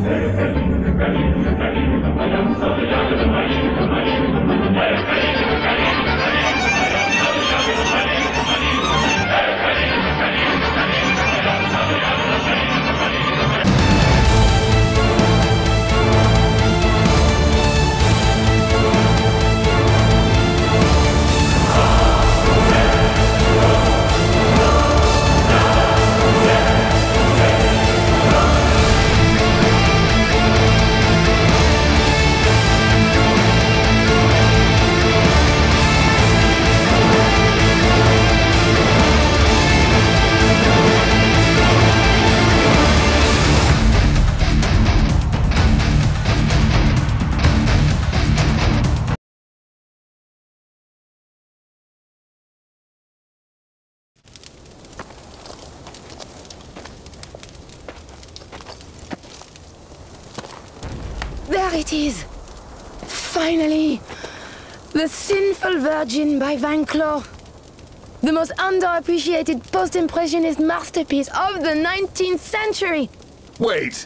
There it is! Finally! The Sinful Virgin by Van Cloo. The most underappreciated post-impressionist masterpiece of the 19th century! Wait!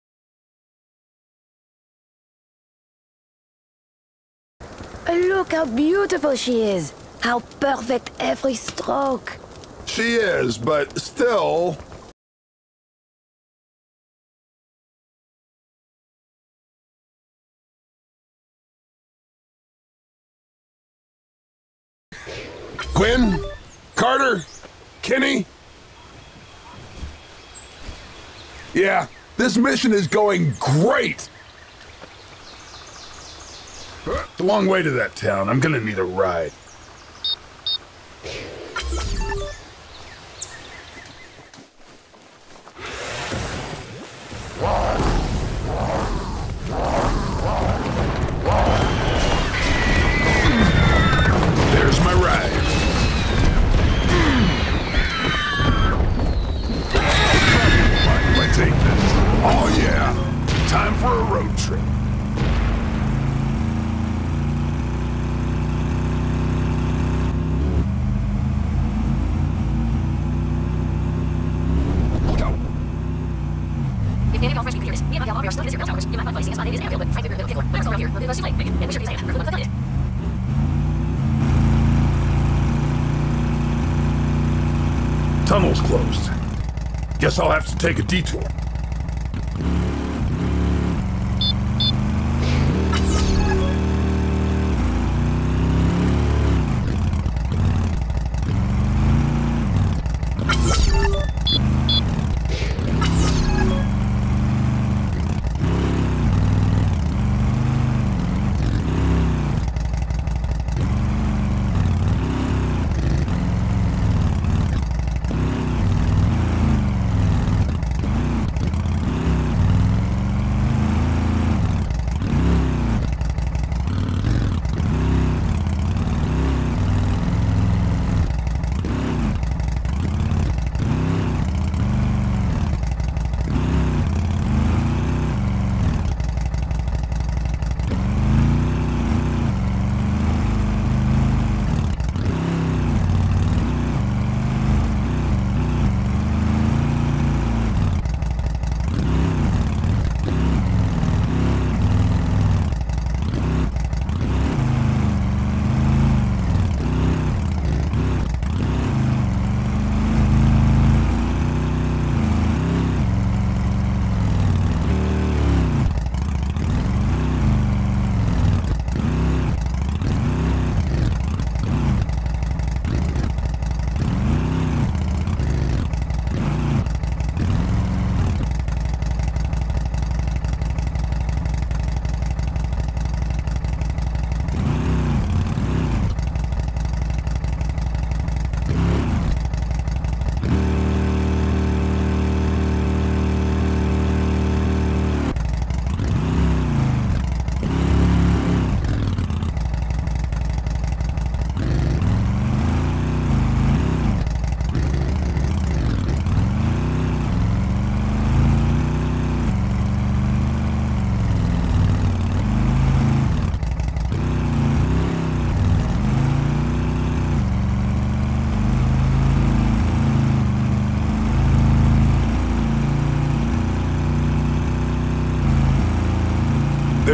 Look how beautiful she is! How perfect every stroke! She is, but still... Quinn? Carter? Kenny? Yeah, this mission is going great! It's a long way to that town. I'm gonna need a ride. There's my ride. Mind if I take this? Oh yeah, time for a road trip. Tunnel's closed. Guess I'll have to take a detour.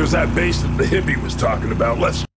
There's that base that the hippie was talking about. Let's